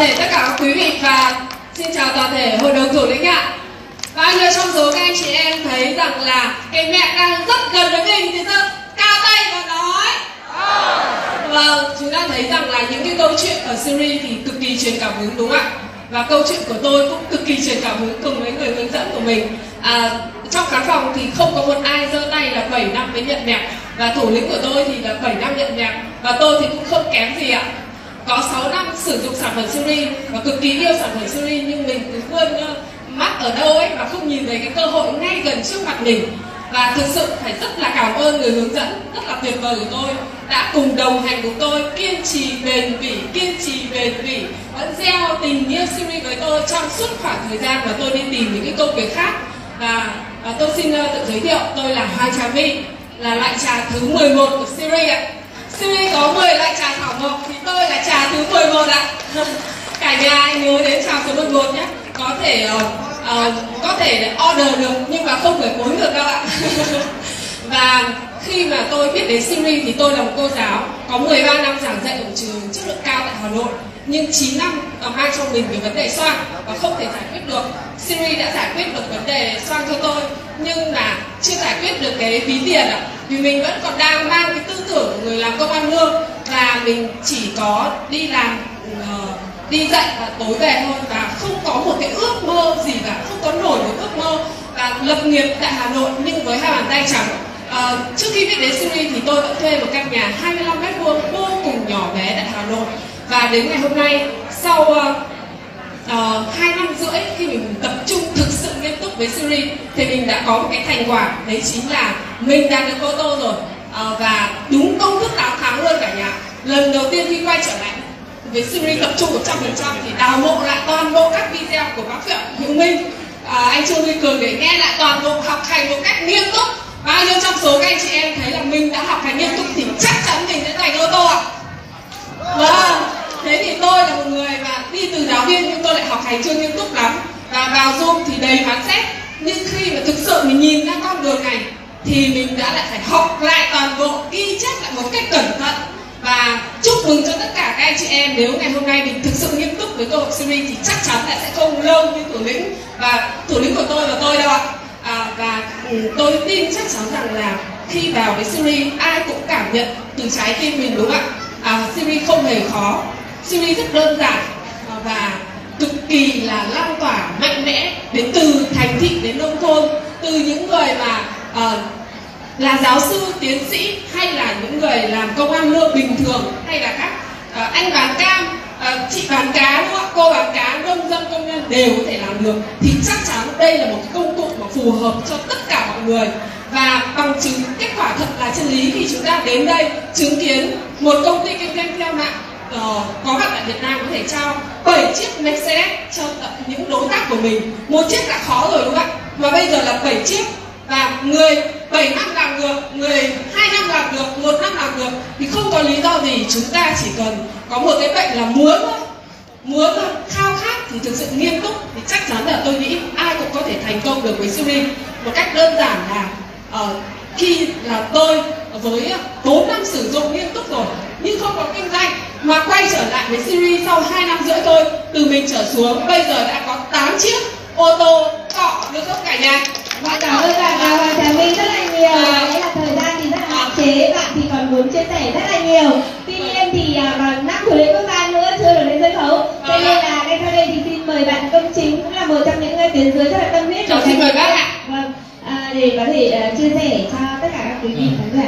thể tất cả các quý vị và xin chào toàn thể hội đồng thủ lĩnh ạ. Bao nhiêu trong số các anh chị em thấy rằng là cái mẹ đang rất gần với mình thì sao? Cao tay và nói. Vâng, chúng ta thấy rằng là những cái câu chuyện ở Syria thì cực kỳ truyền cảm hứng đúng không ạ? Và câu chuyện của tôi cũng cực kỳ truyền cảm hứng cùng với người hướng dẫn của mình. Trong khán phòng thì không có một ai giơ tay là 7 năm mới nhận nhạc. Và thủ lĩnh của tôi thì là 7 năm nhận nhạc. Và tôi thì cũng không kém gì ạ. Có 6 năm sử dụng sản phẩm Syria và cực kỳ yêu sản phẩm Syria, nhưng mình cứ vươn mắt ở đâu ấy và không nhìn thấy cái cơ hội ngay gần trước mặt mình. Và thực sự phải rất là cảm ơn người hướng dẫn rất là tuyệt vời của tôi đã cùng đồng hành cùng tôi, kiên trì bền bỉ, vẫn gieo tình yêu Syria với tôi trong suốt khoảng thời gian mà tôi đi tìm những cái công việc khác. Và tôi xin tự giới thiệu, tôi là Hoài Trà My, là loại trà thứ 11 của Syria ạ. Syria có 10 loại trà thảo mộc thì tôi là trà thứ 11 ạ. Cả nhà nhớ đến trà số 11 nhé. Có thể order được nhưng mà không phải cuốn được đâu ạ. Và khi mà tôi biết đến Syria thì tôi là một cô giáo có 13 năm giảng dạy ở trường chất lượng cao tại Hà Nội, nhưng 9 năm mang trong mình về vấn đề xoang và không thể giải quyết được. Syria đã giải quyết được vấn đề xoang cho tôi, nhưng mà chưa giải quyết được cái ví tiền ạ. Vì mình vẫn còn đang mang cái tư tưởng của người làm công ăn lương và mình chỉ có đi làm, đi dạy và tối về thôi, và không có một cái ước mơ gì cả, không có nổi một ước mơ và lập nghiệp tại Hà Nội nhưng với hai bàn tay trắng. Trước khi biết đến Syria thì tôi đã thuê một căn nhà 25 m² vô cùng nhỏ bé tại Hà Nội, và đến ngày hôm nay sau 2 năm rưỡi khi mình tập trung thực sự nghiêm túc với Syria thì mình đã có một cái thành quả, đấy chính là mình đạt được ô tô rồi. Và đúng công thức 8 tháng luôn cả nhà. Lần đầu tiên khi quay trở lại với Syria tập trung 100% thì đào mộ lại toàn bộ các video của bác Phượng Hữu Minh, anh Trương Huy Cường để nghe lại toàn bộ, học hành một cách nghiêm túc. Bao nhiêu trong số các anh chị em thấy là mình đã học hành nghiêm túc thì chắc chắn mình sẽ giành ô tô ạ. Vâng, thế thì tôi là một người mà đi từ giáo viên nhưng tôi lại học hành chưa nghiêm túc lắm, và vào Zoom thì đầy phán xét. Nhưng khi mà thực sự mình nhìn ra con đường này thì mình đã lại phải học lại toàn bộ, ghi chép lại một cách cẩn thận. Và chúc mừng cho tất cả các anh chị em, nếu ngày hôm nay mình thực sự nghiêm túc với cơ hội Syria thì chắc chắn là sẽ không lâu như thủ lĩnh và thủ lĩnh của tôi và tôi đâu ạ. Và tôi tin chắc chắn rằng là khi vào với Syria ai cũng cảm nhận từ trái tim mình đúng không ạ. Syria không hề khó, Syria rất đơn giản và cực kỳ là lan tỏa mạnh mẽ đến từ thành thị đến nông thôn, từ những người mà là giáo sư, tiến sĩ, hay là những người làm công ăn lương bình thường, hay là các anh bán cam, chị bán cá đúng không ạ, cô bán cá, nông dân, công nhân đều có thể làm được, thì chắc chắn đây là một cái công cụ mà phù hợp cho tất cả mọi người. Và bằng chứng kết quả thật là chân lý khi chúng ta đến đây chứng kiến một công ty kinh doanh theo mạng có mặt tại Việt Nam có thể trao 7 chiếc Mercedes cho những đối tác của mình. Một chiếc đã khó rồi đúng không ạ, mà bây giờ là 7 chiếc. Và người 7 năm làm được, người 2 năm làm được, 1 năm làm được thì không có lý do gì. Chúng ta chỉ cần có một cái bệnh là muốn thôi, khao khát thì thực sự nghiêm túc thì chắc chắn là tôi nghĩ ai cũng có thể thành công được với Syria. Một cách đơn giản là khi là tôi với 4 năm sử dụng nghiêm túc rồi nhưng không có kinh doanh, mà quay trở lại với Syria sau 2 năm rưỡi thôi, từ mình trở xuống bây giờ đã có 8 chiếc ô tô cọ được không cả nhà. Cảm ơn bạn Hoàng Trà My rất là nhiều. Đấy là thời gian thì rất là hạn chế, bạn thì còn muốn chia sẻ rất là nhiều. Tuy nhiên thì còn 5 thủ lĩnh quốc gia nữa chưa được lên sân khấu, cho nên là ngay sau đây thì xin mời bạn Công Chính, cũng là một trong những người tuyến dưới rất là tâm huyết. Xin mời bác ạ. Vâng, để có thể chia sẻ cho tất cả các quý vị khán giả.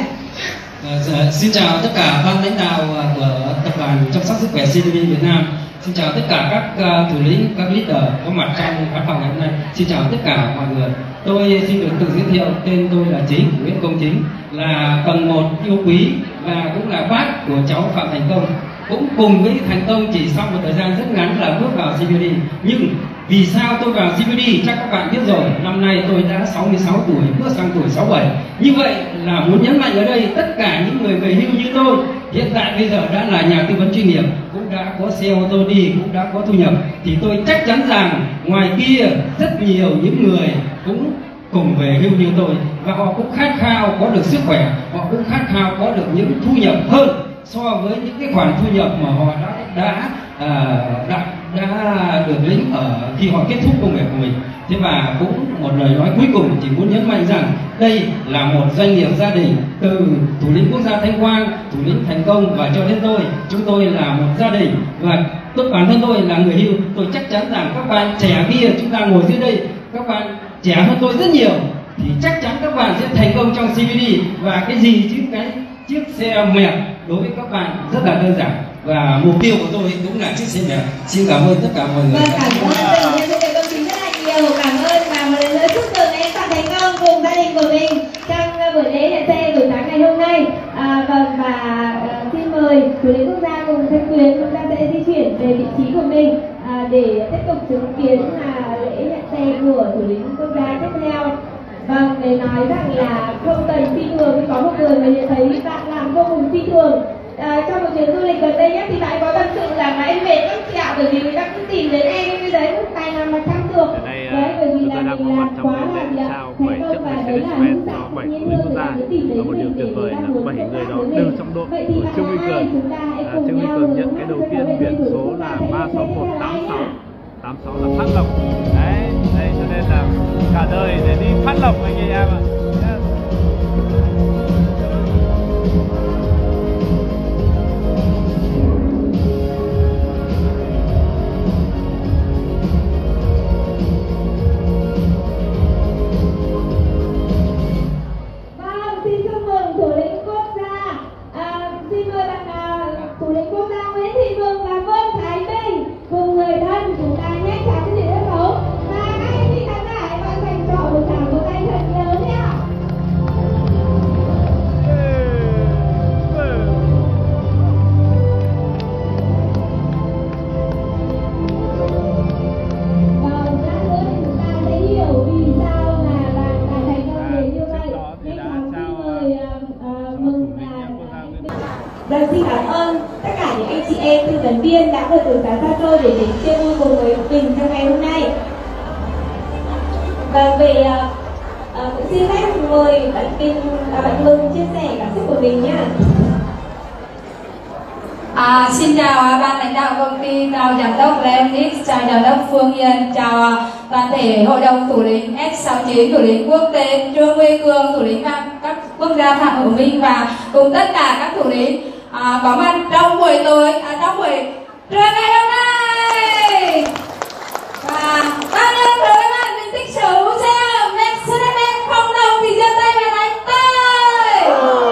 Xin chào tất cả ban lãnh đạo của tập đoàn chăm sóc sức khỏe Syria Việt Nam. Xin chào tất cả các thủ lĩnh, các leader có mặt trong khán phòng ngày hôm nay. Xin chào tất cả mọi người. Tôi xin được tự giới thiệu, tên tôi là Nguyễn Công Chính, là tầng 1 yêu quý và cũng là bác của cháu Phạm Thành Công. Cũng cùng với Thành Công chỉ sau một thời gian rất ngắn là bước vào CBD. Nhưng vì sao tôi vào CBD chắc các bạn biết rồi, năm nay tôi đã 66 tuổi, bước sang tuổi 67. Như vậy là muốn nhấn mạnh ở đây tất cả những người về hưu như tôi, hiện tại bây giờ đã là nhà tư vấn chuyên nghiệp, cũng đã có xe ô tô đi, cũng đã có thu nhập, thì tôi chắc chắn rằng ngoài kia rất nhiều những người cũng cùng về hưu như tôi, và họ cũng khát khao có được sức khỏe, họ cũng khát khao có được những thu nhập hơn so với những cái khoản thu nhập mà họ đã ở khi họ kết thúc công việc của mình. Thế và cũng một lời nói cuối cùng chỉ muốn nhấn mạnh rằng đây là một doanh nghiệp gia đình, từ thủ lĩnh quốc gia Thanh Quang, thủ lĩnh Thành Công và cho đến tôi, chúng tôi là một gia đình. Và bản thân tôi là người hưu, tôi chắc chắn rằng các bạn trẻ kia chúng ta ngồi dưới đây, các bạn trẻ hơn tôi rất nhiều, thì chắc chắn các bạn sẽ thành công trong CVT. Và cái gì chứ cái chiếc xe mẹt đối với các bạn rất là đơn giản, và mục tiêu của tôi cũng là chiếc xe mẹt. Xin cảm ơn tất cả mọi người. Vâng, cảm ơn từng nhân viên công trình rất là nhiều. Cảm ơn và một lần nữa chúc mừng em Phạm Thành Công cùng gia đình của mình trong buổi lễ nhận xe buổi sáng ngày hôm nay. Vâng, và xin mời thủ lĩnh quốc gia cùng Thanh Tuyền, chúng ta sẽ di chuyển về vị trí của mình để tiếp tục chứng kiến lễ nhận xe của thủ lĩnh quốc gia tiếp theo. Vâng, để nói rằng là không cần phi thường, thì có một người mà nhận thấy bạn làm vô cùng phi thường. Trong một chuyến du lịch gần đây nhất thì bạn có tâm sự rằng là em mệt lắm chị ạ, bởi vì người ta cứ tìm đến em cái đấy một tài nào mà chăm được. Đấy, bởi vì là mình làm quá là thành công, và đấy là những dạng nhiên hương người ta cứ tìm đến mình để người ta muốn sẽ làm với mình. Vậy thì bạn là ai? Chúng ta hãy cùng nhau nhận cái đầu tiên biển số là 36186. 86 là Phát Lộc. Đấy, đây cho nên là cả đời để đi Phát Lộc anh chị em ạ. Xin cảm ơn tất cả những anh chị em tư vấn viên đã vượt đường xa xôi để đến chia vui cùng với mình trong ngày hôm nay. Và về cũng xin phép mời bạn Mừng chia sẻ cảm xúc của mình nhé. Xin chào ban lãnh đạo công ty, chào giám đốc Leonid, chào giám đốc Phương Hiền, chào toàn thể hội đồng thủ lĩnh S69, thủ lĩnh quốc tế Trương Huy Cường, thủ lĩnh các quốc gia Phạm Hữu Minh và cùng tất cả các thủ lĩnh có mặt trong buổi trưa ngày hôm nay. Và bao nhiêu các bạn mình thích sở hữu xe Mercedes-Benz không đồng thì giơ tay và đánh tay.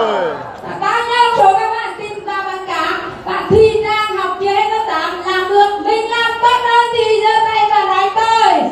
Bao nhiêu số các bạn tin vào bắn cá, bạn thi đang học kia hết lớp 8 làm được, mình làm tốt hơn thì giơ tay và đánh tay.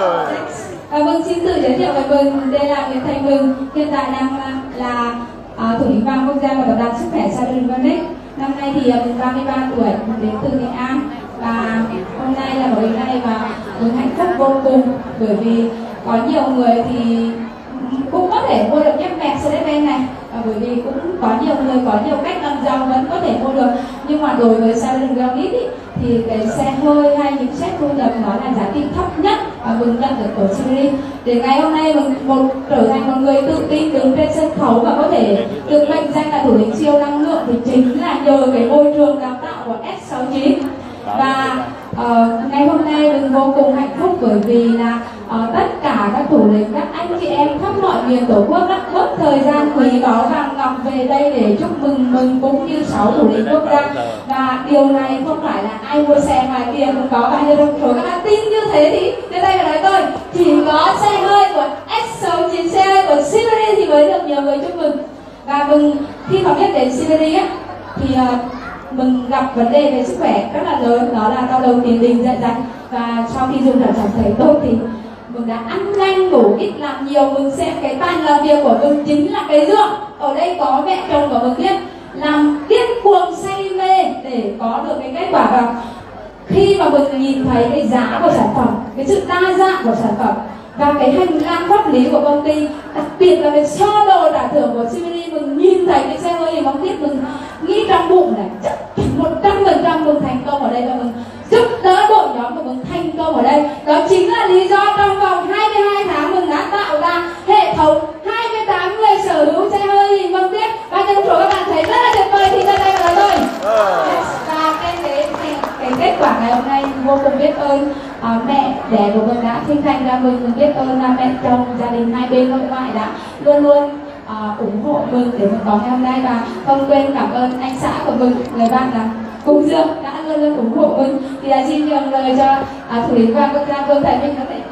Vâng, xin tự giới thiệu về Mừng. Đây là Nguyễn Thành Mừng, hiện tại đang là thủ lĩnh vàng quốc gia và tập đoàn sức khỏe Saturn. Năm nay thì mình 33 tuổi, đến từ Nghệ An, và hôm nay là một ngày mà mình hạnh phúc vô cùng, bởi vì có nhiều người thì cũng có thể mua được chiếc Mercedes-Benz này, bởi vì cũng có nhiều người có nhiều cách làm giàu vẫn có thể mua được, nhưng mà đối với Saturn Granite thì cái xe hơi hay những set thu nhập nó là giá trị thấp nhất và Mừng nhận được của CVT. Để ngày hôm nay Mừng trở thành một người tự tin đứng trên sân khấu và có thể được mệnh danh là thủ lĩnh siêu năng lượng thì chính là nhờ cái môi trường đào tạo của S69. Và ngày hôm nay Mừng vô cùng hạnh phúc bởi vì là tất cả các thủ lĩnh, các anh chị em khắp mọi miền tổ quốc đã bớt thời gian quý báu vàng ngọc về đây để chúc mừng Mừng cũng như 6 thủ lĩnh quốc gia. Và điều này không phải là ai mua xe ngoài kia cũng có bao nhiêu đồng số. Các bạn tin như thế thì đến đây phải nói tôi chỉ có xe hơi của S69, xe hơi của CVT thì mới được nhiều người chúc mừng. Và Mừng khi mà biết đến CVT thì Mừng gặp vấn đề về sức khỏe rất là lớn, đó là đau đầu tiền đình dạ dày. Và sau khi dùng sản phẩm thấy tốt thì Mừng đã ăn nhanh ngủ ít làm nhiều. Mừng xem cái bàn làm việc của Mừng chính là cái giường. Ở đây có mẹ chồng của Mừng biết làm điên cuồng say mê để có được cái kết quả. Và khi mà Mừng nhìn thấy cái giá của sản phẩm, cái sự đa dạng của sản phẩm và cái hành lang pháp lý của công ty, đặc biệt là cái sơ đồ trả thưởng của CVT, Mừng nhìn thấy cái xe hơi thì mong tiếp Mừng nghĩ trong bụng này chắc 100% Mừng thành công ở đây và Mừng giúp đỡ đội nhóm của Mừng thành công ở đây. Đó chính là lý do trong vòng 22 tháng Mừng đã tạo ra hệ thống 28 người sở hữu xe hơi thì Mừng tiếp. Và trong số các bạn thấy rất là tuyệt vời thì ra đây là tôi. Và cái kết quả ngày hôm nay vô cùng biết ơn mẹ đẻ của mình đã sinh thành ra mình biết ơn mẹ chồng, gia đình hai bên nội ngoại đã luôn luôn ủng hộ mình để mình có ngày hôm nay, và không quên cảm ơn anh xã của mình, người bạn là cùng Dương đã luôn luôn ủng hộ mình. Thì xin nhường lời cho thủ lĩnh và quốc gia Vương Thái Minh có thể.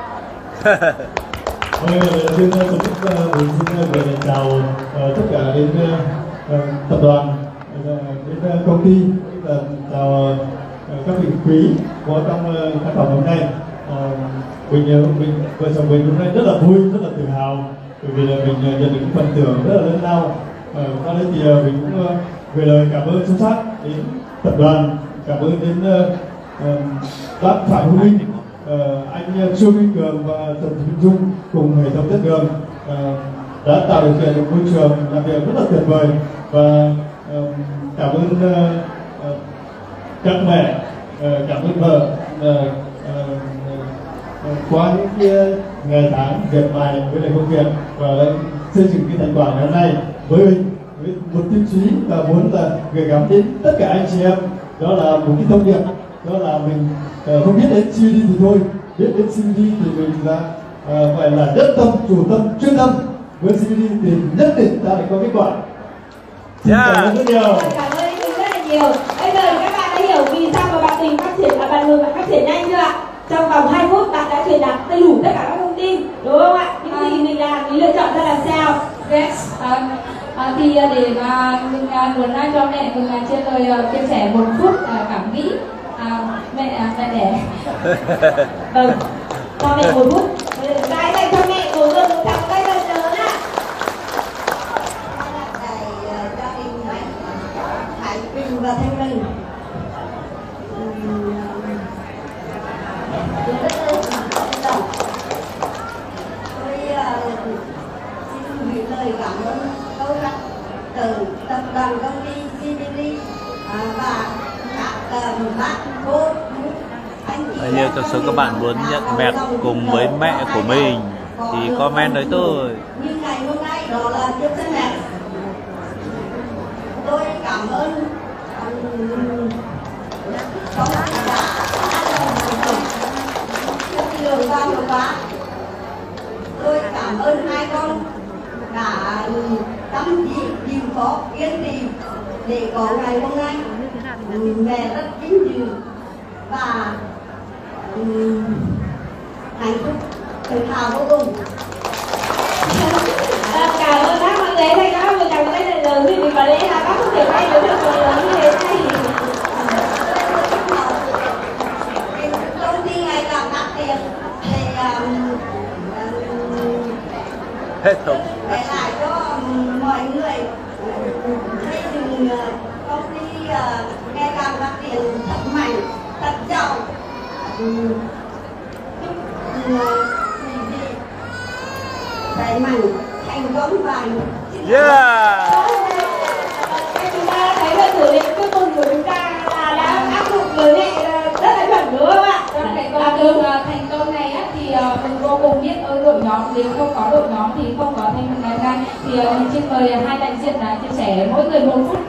Xin gửi chào tất cả đến tập đoàn, đến công ty, chào các vị quý có trong khán phòng hôm nay. Mình vợ chồng mình hôm nay rất là vui, rất là tự hào bởi vì là mình nhận được phần thưởng rất là lớn lao. Qua đây thì mình cũng gửi lời cảm ơn sâu sắc đến tập đoàn, cảm ơn đến bác Phạm Hữu Minh, anh Trương Minh Cường và Trần Thị Minh Dung cùng hệ thống Chất Đường đã tạo điều kiện một môi trường làm việc rất là tuyệt vời, và cảm ơn các mẹ, cảm ơn vợ qua những cái ngày tháng miệt mài với lại công việc và xây dựng cái thành quả ngày hôm nay với mình, với một tiêu chí là muốn là gửi gắm đến tất cả anh chị em, đó là một cái thông điệp, đó là mình không biết đến CVD thì thôi, biết đến CVD thì mình là phải là nhất tâm, chủ tâm, chuyên tâm. Với CVD thì nhất định ta lại có kết quả. Xin cảm ơn rất nhiều. Cảm ơn anh rất là nhiều. Bây giờ các bạn đã hiểu vì sao mà bạn Tình phát triển và bạn Hường phát triển nhanh chưa ạ? Trong vòng 2 phút bạn đã truyền đạt đầy đủ tất cả các thông tin, đúng không ạ? Những gì mình làm, mình lựa chọn ra làm sao? Yes. Thì để mà mình muốn cho mẹ mình chia lời chia sẻ 1 phút cảm nghĩ mẹ đẻ. Vâng, cho mẹ 1 phút. Cái này cho mẹ ngồi gần một thằng tay lớn lớn ạ. Gia đình Hải Bình và Thanh Bình rất là cảm động. Tôi xin gửi lời cảm ơn sâu sắc từ tập đoàn công ty CVD và các bác cô anh chị. Nếu thật sự các bạn muốn nhận mẹ cùng với mẹ của mình thì comment tới tôi. Như ngày hôm nay đó là tiếp sinh mẹ. Tôi cảm ơn có đường vào một quá. Tôi cảm ơn hai con đã tâm trí chịu khó kiên trì để có ngày hôm nay. Mẹ rất vinh dự và hạnh phúc tự hào vô cùng. Cảm ơn bác Hoàng Lê, thầy các cảm ơn thầy lớn vì có lẽ là bác không thể bay được được lớn như thế này. Công ty ngày càng phát triển Hết thống. để lại cho mọi người xây dựng công ty ngày càng phát triển thật mạnh, thật giàu. Đẩy mạnh thành công và Yeah. Chúng ta thấy là thủ lĩnh cuối cùng của chúng ta là đã áp dụng lời mẹ rất là chuẩn, đúng không ạ? Thành công này thì mình vô cùng biết ơn đội nhóm. Nếu không có đội nhóm thì không có thành công ngày hôm nay. Thì mình xin mời hai đại diện chia sẻ mỗi người 1 phút.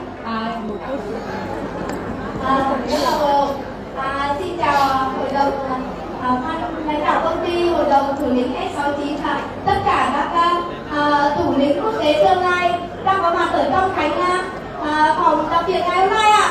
Xin chào hội đồng lãnh đạo công ty, hội đồng thủ lĩnh S69 và tất cả các thủ lĩnh quốc tế tương lai đang có mặt ở trong cánh phòng đặc biệt ngày hôm nay ạ.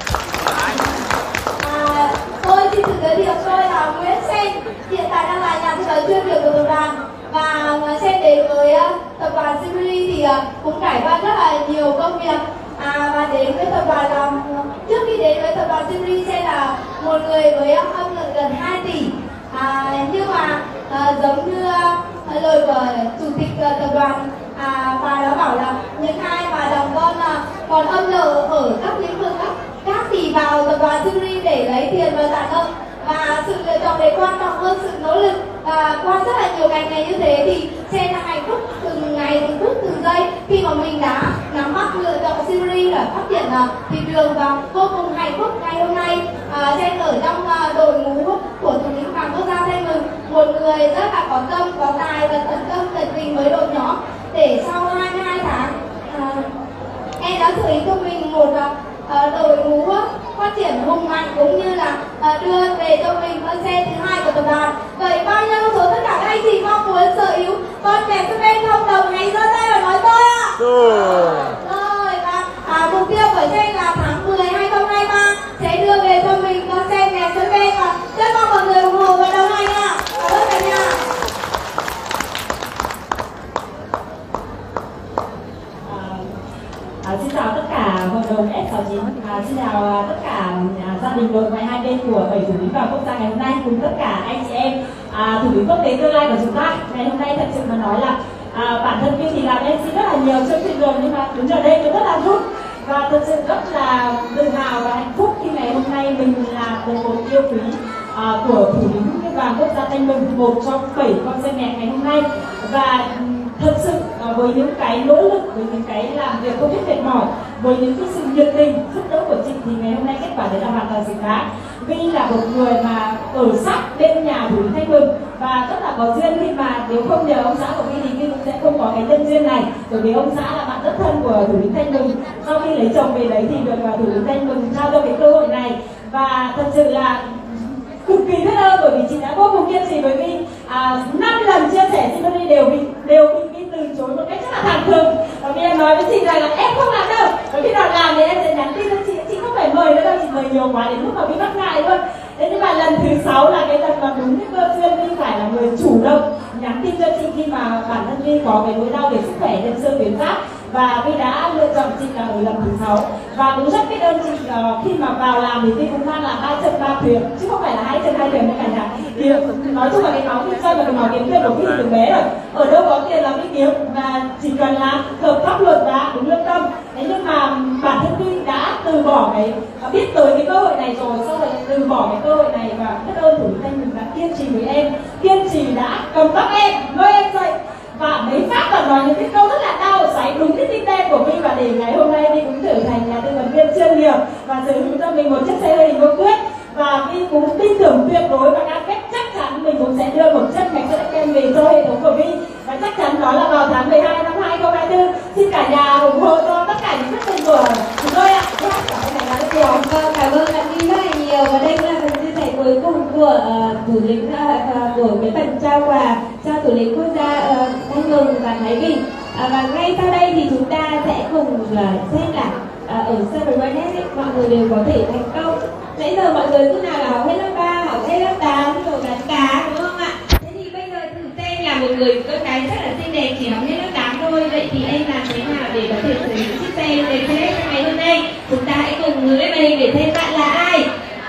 Tôi xin tự giới thiệu, tôi là Nguyễn Sen, hiện tại đang là nhà tư vấn chuyên nghiệp của tập đoàn, và Sen đến với tập đoàn CVD thì cũng trải qua rất là nhiều công việc. Và đến với tập đoàn làm trước khi đến với tập đoàn CVD Sen là một người với âm lượng gần 2 tỷ. Nhưng mà giống như lời của chủ tịch tập đoàn và đã bảo là những ai mà đồng con còn âm nợ ở các lĩnh vực khác thì vào tập đoàn CVD để lấy tiền và trả nợ, và sự lựa chọn đấy quan trọng hơn sự nỗ lực. Qua rất là nhiều ngành nghề như thế thì Sen là hạnh phúc từng ngày, từng phút, từng giây khi mà mình đã nắm bắt lựa chọn CVD để phát triển thị trường, và vô cùng hạnh phúc ngày hôm nay Sen ở trong đội ngũ của thủ lĩnh Vàng Quốc gia Thanh Mừng, một người rất là có tâm, có tài và tận tâm tận tình với đội nhóm, để sau 22 tháng em đã xử lý cho mình một đội ngũ phát triển hùng mạnh cũng như là đưa về cho mình con xe thứ hai của tập đoàn. Vậy bao nhiêu số tất cả các anh chị mong muốn sở hữu con kẹp cho bên không đồng này giơ tay và nói tôi ạ. Rồi và mục tiêu của Jane là tháng 10 2023 sẽ đưa về cho mình con xe kẹp cho bên, và rất mong mọi người ủng hộ và đồng hành ạ. Cảm ơn cả nhà. Xin chào tất cả hội đồng F69, xin chào tất cả gia đình đội 12 bên của 7 thủ lĩnh vào quốc gia ngày hôm nay, cùng tất cả anh chị em thủ lĩnh quốc tế tương lai của chúng ta. Ngày hôm nay thật sự mà nói là bản thân Vy thì làm MC rất là nhiều chương trình rồi, nhưng mà đứng ở đây tôi rất là vui và thật sự rất là tự hào và hạnh phúc khi ngày hôm nay mình là một yêu quý của thủ lĩnh vàng quốc gia Thanh Bình, một trong 7 con xe mẹ ngày hôm nay. Và thật sự với những cái nỗ lực, với những cái làm việc không biết mệt mỏi, với những cái sự nhiệt tình giúp đỡ của chị thì ngày hôm nay kết quả đấy là hoàn toàn xứng đáng. Vy là một người mà ở sát bên nhà thủ lĩnh Thanh Bình và rất là có duyên, khi mà nếu không nhờ ông xã của Vy thì Vy cũng sẽ không có cái nhân duyên này, bởi vì ông xã là bạn rất thân của thủ lĩnh Thanh Bình. Sau khi lấy chồng về đấy thì được thủ lĩnh Thanh Bình trao cho cái cơ hội này, và thật sự là cực kỳ biết ơn bởi vì chị đã vô cùng kiên trì với Vy. 5 lần chia sẻ Symphony đều bị Vy từ chối một cách rất là thẳng thừng, và Vy em nói với chị rằng là em không làm đâu, và khi nào làm thì em sẽ nhắn tin cho chị không phải mời nữa đâu, chị mời nhiều quá đến lúc mà Vy bắt ngại luôn. Thế nhưng mà lần thứ 6 là cái lần mà đúng cái cơ duyên Vy phải là người chủ động nhắn tin cho chị khi mà bản thân Vy có cái nỗi đau về sức khỏe nhân xương tuyến giáp, và Vy đã lựa chọn chị là ở lần thứ 6. Và cũng rất biết ơn chị khi mà vào làm thì Vy cũng đang là 3 chân 3 thuyền chứ không phải là 2 chân 2 thuyền đâu cả nhà. Thì nói chung là cái máu kinh doanh và cái máu kiếm tiền của Vy thì từ bé rồi, ở đâu có tiền là Vy kiếm, và chỉ cần làm hợp pháp luật và đúng lương tâm. Thế nhưng mà bản thân Vy đã từ bỏ cái biết tới cái cơ hội này rồi, sau rồi từ bỏ cái cơ hội này, và biết ơn thủ lĩnh Thanh Bình đã kiên trì với em, kiên trì đã cầm tóc em, lôi em dậy và mấy phát và nói những cái câu rất là đau xoáy đúng cái tim đen của Vy, và để ngày hôm nay Vy cũng trở thành nhà tư vấn viên chuyên nghiệp và sở hữu cho mình một chiếc xe hơi hình vô quyết. Và Vy cũng tin tưởng tuyệt đối và cam kết chắc chắn mình cũng sẽ đưa một chiếc mạch xe kem về cho hệ thống của Vy, và chắc chắn đó là vào tháng 12 năm 2024. Xin cả nhà ủng hộ cho tất cả những quyết định của chúng tôi ạ. Cảm ơn cả nhà rất nhiều. Cảm ơn bạn Vy rất là nhiều, và đây là phần chia sẻ cuối cùng của thủ lĩnh của cái phần trao quà cho thủ lĩnh quốc gia Thanh Bình và Thái Bình. Và ngay sau đây thì chúng ta sẽ cùng xem là ở Server Wellness mọi người đều có thể thành công. Nãy giờ mọi người cứ nào là học hết lớp 3, học hết lớp 8 rồi đánh cá, đúng không ạ? Thế thì bây giờ thử xem là một người con gái rất là xinh đẹp chỉ học hết lớp 8 thôi. Vậy thì em làm thế nào để có thể sở hữu chiếc xe Mercedes trong ngày hôm nay? Chúng ta hãy cùng hướng lên màn hình để xem bạn là ai.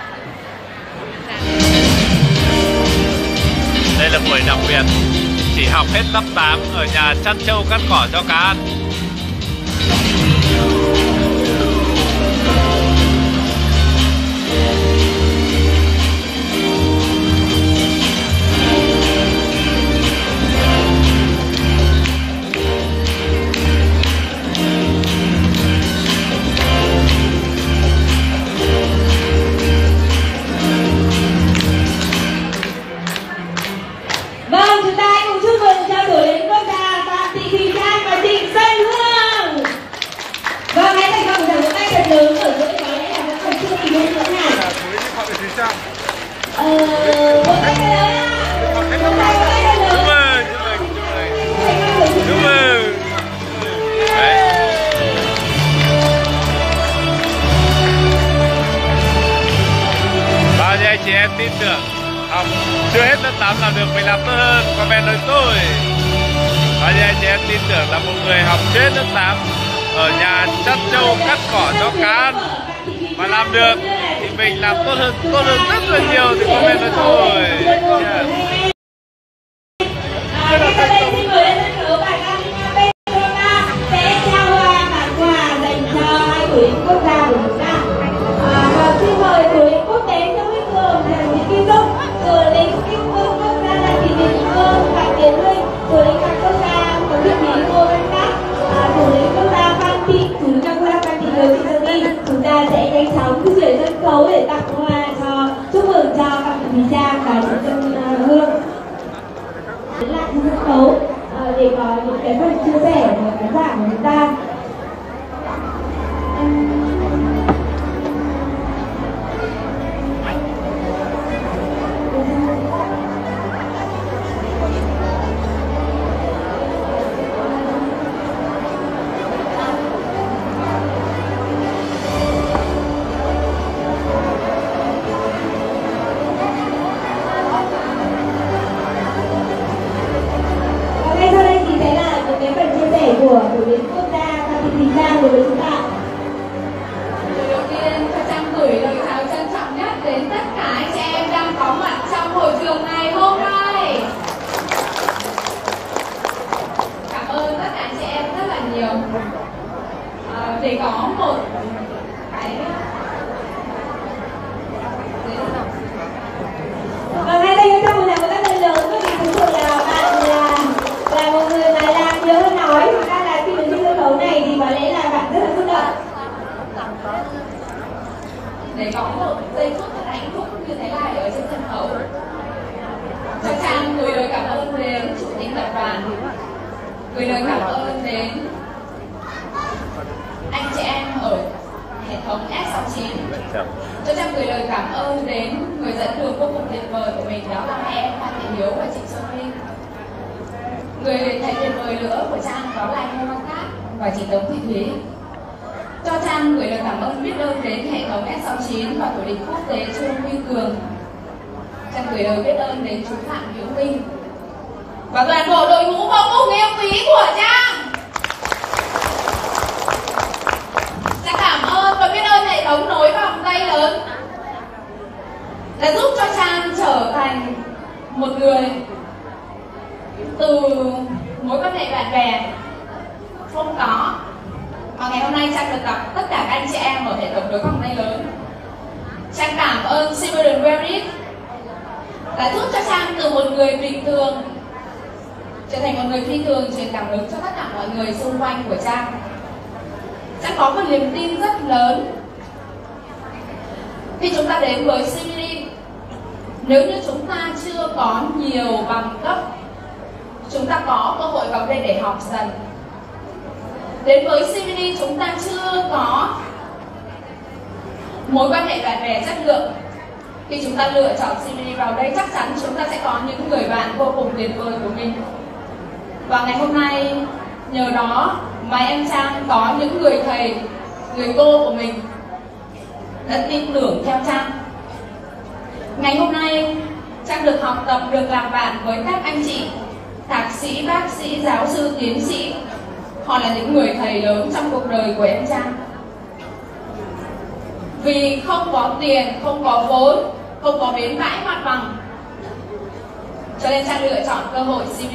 Đây là buổi đặc biệt, chỉ học hết lớp 8 ở nhà chăn trâu cắt cỏ cho cá ăn. Vâng, chúng ta hãy cùng chúc mừng cho thủ lĩnh quốc gia Phạm Thị Thùy Trang và Trịnh Xuân Hương. Vâng, hãy thành công một tay thật lớn ở giữa, có lẽ là vẫn còn chưa tìm được nữa nào. Một tay thật lớn ạ. Một tay thật lớn. Chúc mừng. Bao nhiêu anh chị em tin tưởng học chưa hết lớp 8 làm được mình làm tốt hơn, comment nói tôi. Bao nhiêu anh chị em tin tưởng là một người học chưa hết lớp 8 ở nhà chăn trâu cắt cỏ cho cá ăn mà làm được thì mình làm tốt hơn rất là nhiều thì comment nói tôi. Ngay sau đây xin mời lên sân khấu bài ca bên Corona sẽ trao tặng quà dành cho hai thủ lĩnh quốc gia của chúng ta. Và xin mời thủ lĩnh quốc tế Châu Huy Cường, Trần Thị Kim Dung, thủ lĩnh Kim Cương quốc gia là Thị Việt Phương, Phạm Tiến Linh, thủ lĩnh các quốc gia có vị trí Ngô Văn Cát, thủ lĩnh quốc gia Phan Thị, thủ lĩnh các quốc gia Phan Thị Lương Thị Sơn Đi. Chúng ta sẽ nhanh chóng di chuyển sân khấu để tặng hoa cho chúc mừng cho Phạm Thị Thùy Trang và Trịnh Xuân Hương. Lại sân khấu để có những cái phần chia sẻ của khán giả của chúng ta. gửi lời cảm ơn đến anh chị em ở hệ thống S69. Cho Trang gửi lời cảm ơn đến người dẫn đường vô cùng tuyệt vời của mình, đó là hai em Phan Thị Hiếu và Trịnh Xuân Linh. Người thầy tuyệt vời nữa của Trang đó là anh Ngô Văn Cát và chị Tống Thị Thúy. Cho Trang gửi lời cảm ơn biết ơn đến hệ thống S69 và thủ lĩnh quốc tế Trương Huy Cường. Trang gửi lời biết ơn đến chú Phạm Hiếu Minh và toàn bộ đội ngũ vô cùng yêu quý của Trang. Trang cảm ơn và biết ơn hệ thống nối vòng tay lớn đã giúp cho Trang trở thành một người từ mối quan hệ bạn bè không có, và ngày hôm nay Trang được gặp tất cả các anh chị em ở hệ thống nối vòng tay lớn. Trang cảm ơn Simon Werit đã giúp cho Trang từ một người bình thường trở thành một người phi thường, truyền cảm hứng cho tất cả mọi người xung quanh của Trang. Trang có một niềm tin rất lớn khi chúng ta đến với CVD. Nếu như chúng ta chưa có nhiều bằng cấp, chúng ta có cơ hội vào đây để học dần. Đến với CVD chúng ta chưa có mối quan hệ bạn bè chất lượng, khi chúng ta lựa chọn CVD vào đây chắc chắn chúng ta sẽ có những người bạn vô cùng tuyệt vời của mình. Và ngày hôm nay nhờ đó mà em Trang có những người thầy, người cô của mình đã tin tưởng theo Trang. Ngày hôm nay Trang được học tập, được làm bạn với các anh chị thạc sĩ, bác sĩ, giáo sư, tiến sĩ. Họ là những người thầy lớn trong cuộc đời của em Trang. Vì không có tiền, không có vốn, không có bến bãi mặt bằng, cho nên Trang lựa chọn cơ hội CVD.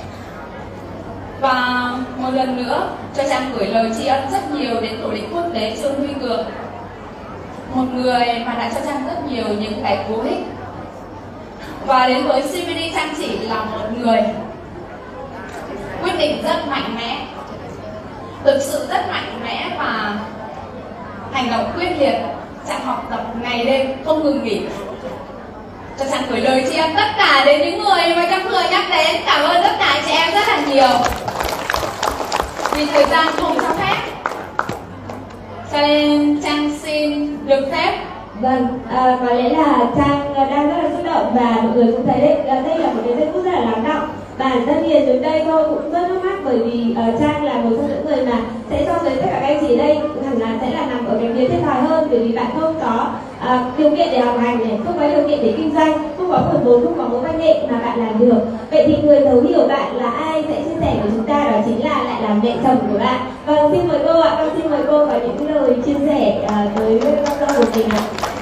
Và một lần nữa cho Trang gửi lời tri ân rất nhiều đến thủ lĩnh quốc tế Trương Huy Cường, một người mà đã cho Trang rất nhiều những cái cú hích. Và đến với CVD Trang chỉ là một người quyết định rất mạnh mẽ, thực sự rất mạnh mẽ và hành động quyết liệt. Trang học tập ngày đêm không ngừng nghỉ. Cho Trang gửi lời tri ân tất cả đến những người mà Trang vừa nhắc đến. Cảm ơn tất cả chị em rất là nhiều. Vì thời gian không cho phép, cho nên Trang xin được phép. Vâng, có lẽ là Trang đang rất là xúc động và mọi người cũng thấy đấy, đây là một cái giây phút rất là lắng động. Bản thân Hiền đến đây tôi cũng rất nước mắt bởi vì Trang là một trong những người mà sẽ so với tất cả các anh chị ở đây hẳn là sẽ là nằm ở cái phía thiệt thòi hơn, bởi vì bạn không có điều kiện để học hành này, không có điều kiện để kinh doanh, không có nguồn vốn, không có mối quan hệ mà bạn làm được. Vậy thì người thấu hiểu bạn là ai sẽ chia sẻ với chúng ta, đó chính là lại là mẹ chồng của bạn. Vâng, xin mời cô ạ. Vâng, xin mời cô có những lời chia sẻ tới con dâu của mình ạ.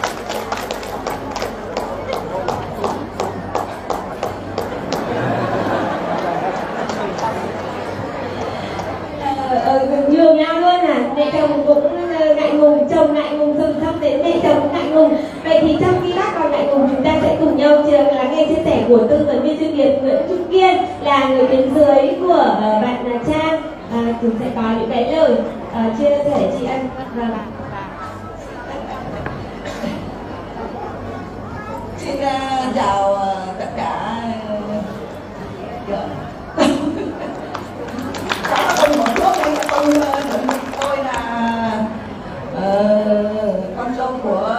Nhường nhau luôn à, mẹ chồng cũng ngại ngùng, chồng ngại ngùng, rồi xong đến mẹ chồng cũng ngại ngùng. Vậy thì trong khi bác còn ngại ngùng, chúng ta sẽ cùng nhau lắng nghe chia sẻ của tư vấn viên chuyên nghiệp Nguyễn Trung Kiên, là người bên dưới của bạn Trang. Chúng sẽ có những cái lời chia sẻ tri ân. Xin chào tất cả. Tôi là con dâu của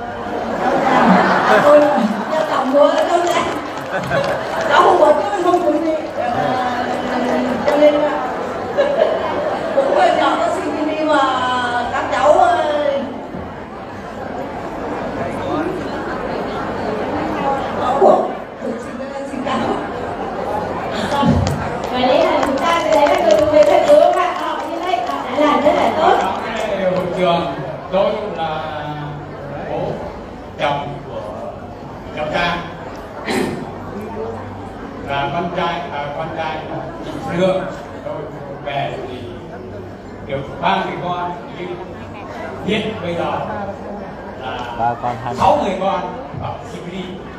tôi là gia chồng của cháu Trang. Cháu không có chứ không cũng đi, cho nên cũng chọn có xin đi mà các cháu xin cảm ơn. Và đấy là chúng ta sẽ thấy là người thầy của các bạn họ như thế họ đã làm rất là tốt. Hội trường, tôi là bố chồng của cháu Trang, là con trai Trịnh Sương. Tôi về thì được 3 người con, nhưng hiện bây giờ là 6 người con ở CVD.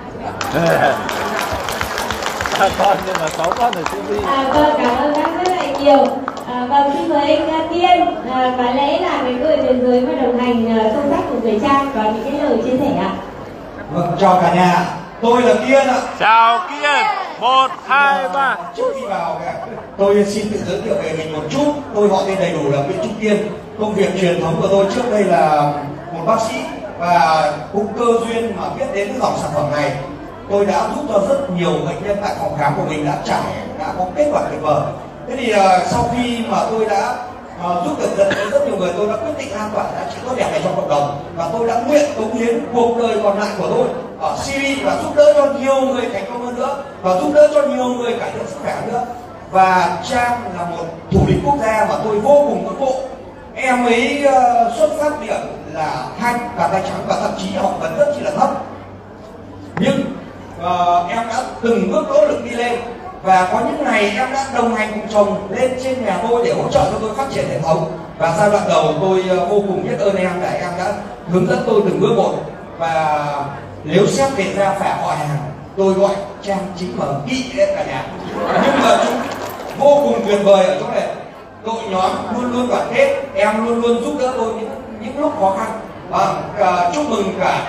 Con nhưng mà 6 con ở CVD. Vâng, cảm ơn bác rất là nhiều. Vâng, xin mời anh Kiên, có lẽ là cái người bên dưới và đồng hành sâu sắc cùng với Trang có những cái lời chia sẻ ạ. Vâng, chào cả nhà, tôi là Kiên ạ. Chào Kiên. 1, 2, 3. Trước khi vào tôi xin tự giới thiệu về mình một chút. Tôi họ tên đầy đủ là Nguyễn Trung Kiên. Công việc truyền thống của tôi trước đây là một bác sĩ và cũng cơ duyên mà biết đến cái dòng sản phẩm này. Tôi đã giúp cho rất nhiều bệnh nhân tại phòng khám của mình đã có kết quả tuyệt vời. Thế thì sau khi mà tôi đã giúp được rất nhiều người, tôi đã quyết định lan tỏa giá trị tốt đẹp này trong cộng đồng và tôi đã nguyện cống hiến cuộc đời còn lại của tôi ở Syria và giúp đỡ cho nhiều người thành công hơn nữa và giúp đỡ cho nhiều người cải thiện sức khỏe nữa. Và Trang là một thủ lĩnh quốc gia mà tôi vô cùng ngưỡng mộ. Em ấy xuất phát điểm là thanh và tay trắng và thậm chí học vấn rất chỉ là thấp, nhưng em đã từng bước nỗ lực đi lên. Và có những ngày em đã đồng hành cùng chồng lên trên nhà tôi để hỗ trợ cho tôi phát triển hệ thống. Và giai đoạn đầu tôi vô cùng biết ơn em là em đã hướng dẫn tôi từng bước một. Và nếu xét về ra phả họ hàng, tôi gọi Trang chính mở kỵ đến cả nhà. Nhưng mà chúng vô cùng tuyệt vời ở chỗ này, đội nhóm luôn luôn đoàn kết, em luôn luôn giúp đỡ tôi những lúc khó khăn. Chúc mừng cả.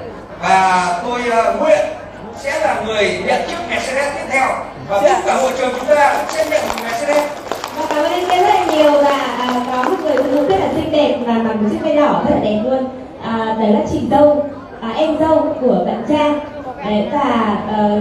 Và tôi nguyện sẽ là người nhận chiếc Mercedes tiếp theo và tất cả hội trường chúng ta sẽ nhận Mercedes. Cảm ơn anh rất là nhiều. Và có một người phụ nữ rất là xinh đẹp và mặc một chiếc váy đỏ rất là đẹp luôn. Đấy là chị dâu, em dâu của bạn Trang. Đấy, và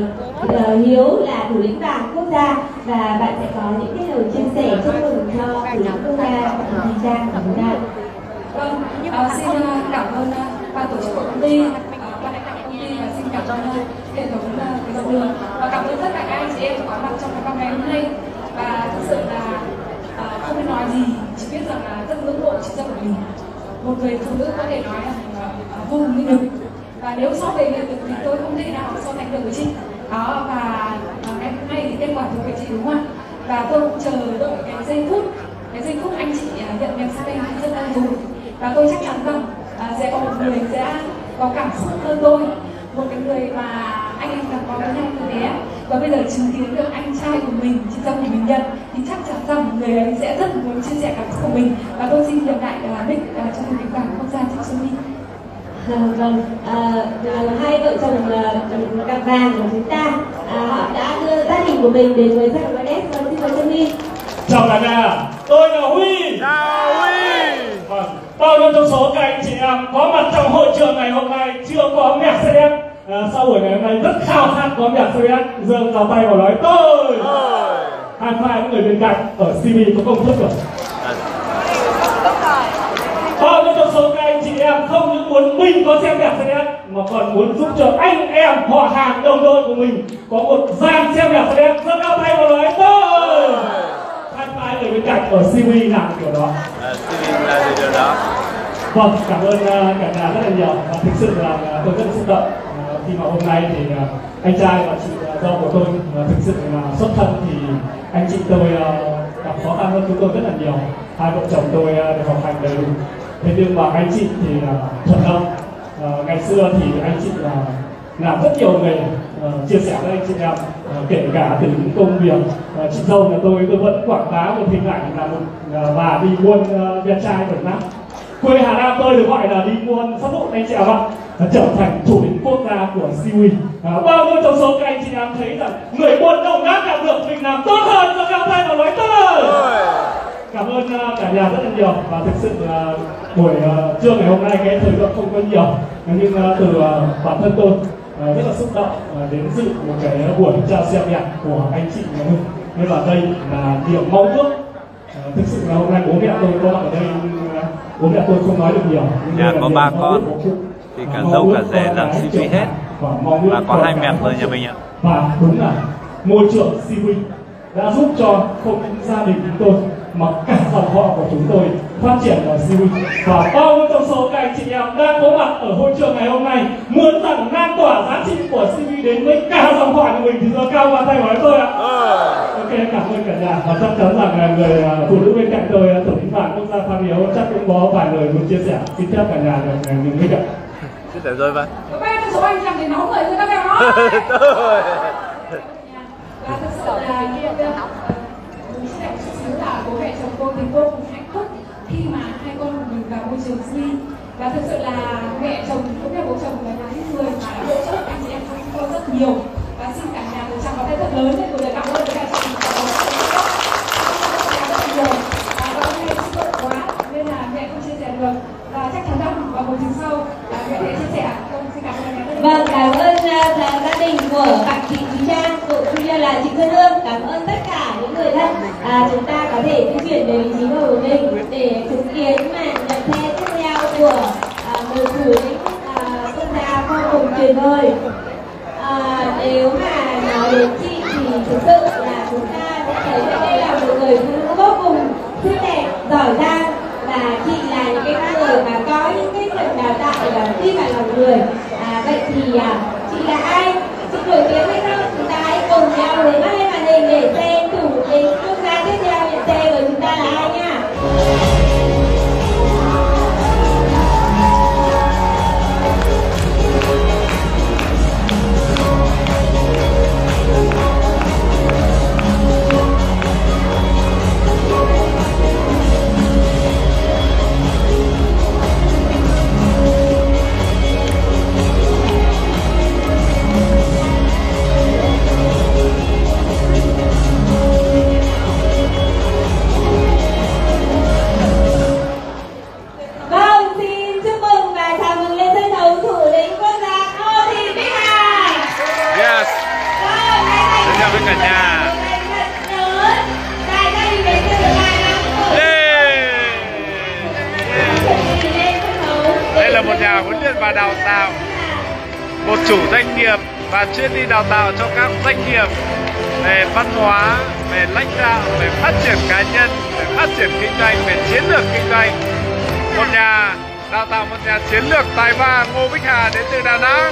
Hiếu là thủ lĩnh vàng quốc gia và bạn sẽ có những cái lời chia sẻ chúc mừng cho thủ lĩnh quốc gia Thùy Trang của chúng ta. Vâng, xin cảm ơn ban tổ chức của công ty, ban lãnh đạo công ty và xin cảm ơn hệ thống người dọc đường và cảm ơn tất cả các anh chị em có mặt trong cái văn ngày hôm nay. Và thực sự là không biết nói gì, chỉ biết rằng là rất ngưỡng mộ chị dâu của mình, một người phụ nữ có thể nói là vô cùng minh lực. Và nếu so về nghệ lực thì tôi không thể nào so sánh được với chị. Đó, và ngày hôm nay thì kết quả thuộc về chị đúng không ạ? Và tôi cũng chờ đợi cái giây phút anh chị nhận Mercedes rất là vui. Và tôi chắc chắn rằng sẽ có một người sẽ có cảm xúc hơn tôi, một cái người mà anh em gắn bó với nhau từ bé và bây giờ chứng kiến được anh trai của mình, chị dâu của mình nhận thì chắc chắn rằng người ấy sẽ rất muốn chia sẻ cảm xúc của mình. Và tôi xin nhường lại mic cho thủ lĩnh vàng quốc gia chị Xuân. Vâng, hai vợ chồng cặp vàng của chúng ta họ đã đưa gia đình của mình đến với Mercedes. Xin mời Xuân Huy. Chào cả nhà, tôi là Huy. Chào Huy. Vâng, bao nhiêu trong số các anh chị em có mặt trong hội trường ngày hôm nay chưa có Mercedes, sau buổi ngày hôm nay rất khao khát có Mercedes, giơ cao tay vào nói tôi. Hai vai những người bên cạnh ở CV có công thức rồi. Bao nhiêu trong số các anh chị em không những muốn mình có xe Mercedes mà còn muốn giúp cho anh em họ hàng đồng đội của mình có một dàn xe Mercedes, giơ cao tay vào nói tôi. Hai vai người bên cạnh ở CV làm kiểu đó. CV là điều đó. Vâng, cảm ơn cả nhà rất là nhiều và thực sự là tôi rất xúc động khi mà hôm nay thì anh trai và chị dâu của tôi thực sự là xuất thân thì anh chị tôi gặp khó khăn hơn chúng tôi rất là nhiều. Hai vợ chồng tôi được học hành đầy đủ. Thế nhưng mà anh chị thì thuận lợi. Ngày xưa thì anh chị làm rất nhiều nghề, chia sẻ với anh chị em, kể cả từ những công việc. Chị dâu là tôi vẫn quảng bá một hình ảnh là một bà đi buôn ve chai Việt Nam. Quê Hà Nam tôi được gọi là đi buôn sắt vụn anh chị em ạ, trở thành thủ lĩnh quốc gia của Siwi. Bao nhiêu trong số các anh chị em thấy rằng người buôn Đồng Nát làm được mình làm tốt hơn, cho cao tay và nói tốt hơn. Cảm ơn cả nhà rất là nhiều và thực sự là buổi trưa ngày hôm nay cái thời lượng không có nhiều nhưng từ bản thân tôi rất là xúc động đến dự một cái buổi trao xe nhạc của anh chị nhà mình. Nên là đây là điểm mong ước. Thực sự là hôm nay bố mẹ tôi có mặt ở đây, bố mẹ tôi không nói được nhiều. Nhà có 3 con thì cả dâu cả rể làm CV hết và có 2 mẹ ở nhà mình ạ. Và đúng là môi trường CV đã giúp cho không những gia đình chúng tôi mà cả dòng họ của chúng tôi phát triển ở CV. Và bao nhiêu trong số các anh chị em đang có mặt ở hội trường ngày hôm nay muốn rằng lan tỏa giá trị của CV đến với cả dòng họ của mình thì giơ cao bàn tay nói tôi ạ. Ok, cảm ơn cả nhà và chắc chắn rằng là người phụ nữ bên cạnh tôi, tổng lĩnh vàng quốc gia Phan Hiếu chắc cũng có vài lời muốn chia sẻ. Xin phép cả nhà được những cái ạ. Chia sẻ rồi vậy. Có bao nhiêu số anh làm thì nóng người người ta nào nói. Và thực sự là muốn chia sẻ một chút xíu là bố mẹ chồng tôi thì vô cùng hạnh phúc khi mà hai con của mình vào môi trường SME. Và thực sự là mẹ chồng cũng như bố chồng là những người mà hỗ trợ anh chị em chúng tôi rất nhiều. Và xin cả nhà một tràng pháo tay thật lớn gia đình của bạn chị Thúy Trang cũng như là chị Xuân Hương. Cảm ơn tất cả những người thân. Chúng ta có thể di chuyển về vị trí ngồi của mình để chứng kiến màn nhập xe tiếp theo của người thủ lĩnh quốc gia vô cùng tuyệt vời. Nếu mà nói đến chị thì thực sự là chúng ta sẽ thấy đây là một người phụ nữ vô cùng xinh đẹp, giỏi giang, và chị là những cái người mà có những cái phần đào tạo và đi vào lòng người. Vậy thì chị là ai? Chị nổi tiếng hay không? Chúng ta hãy cùng nhau đến bắt lên màn hình để xem thủ lĩnh quốc gia tiếp theo nhận xe của chúng ta là ai nha. Nhà huấn luyện và đào tạo, một chủ doanh nghiệp và chuyên đi đào tạo cho các doanh nghiệp về văn hóa, về lãnh đạo, về phát triển cá nhân, về phát triển kinh doanh, về chiến lược kinh doanh. Một nhà đào tạo, một nhà chiến lược tài ba Ngô Bích Hà đến từ Đà Nẵng.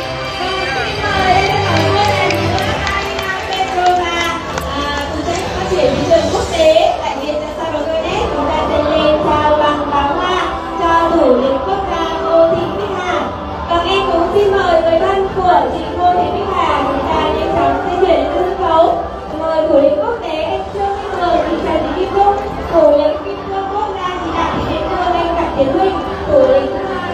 Phát triển thị trường quốc tế, đại diện cho Sarogonet, chúng ta sẽ lên trao bằng pháo hoa cho thủ lĩnh quốc gia Ngô Thị Bích Hà. Và em cũng xin mời người thân của chị Ngô Thị Bích Hà chúng ta nhanh chóng di chuyển lên sân khấu. Mời thủ lĩnh quốc tế anh Trương Minh Mời, chị Trần Thị Kim Dung, thủ lĩnh Kim Cương quốc gia chị Đặng Thị Tiến Thương, anh Đặng Tiến Huynh, thủ lĩnh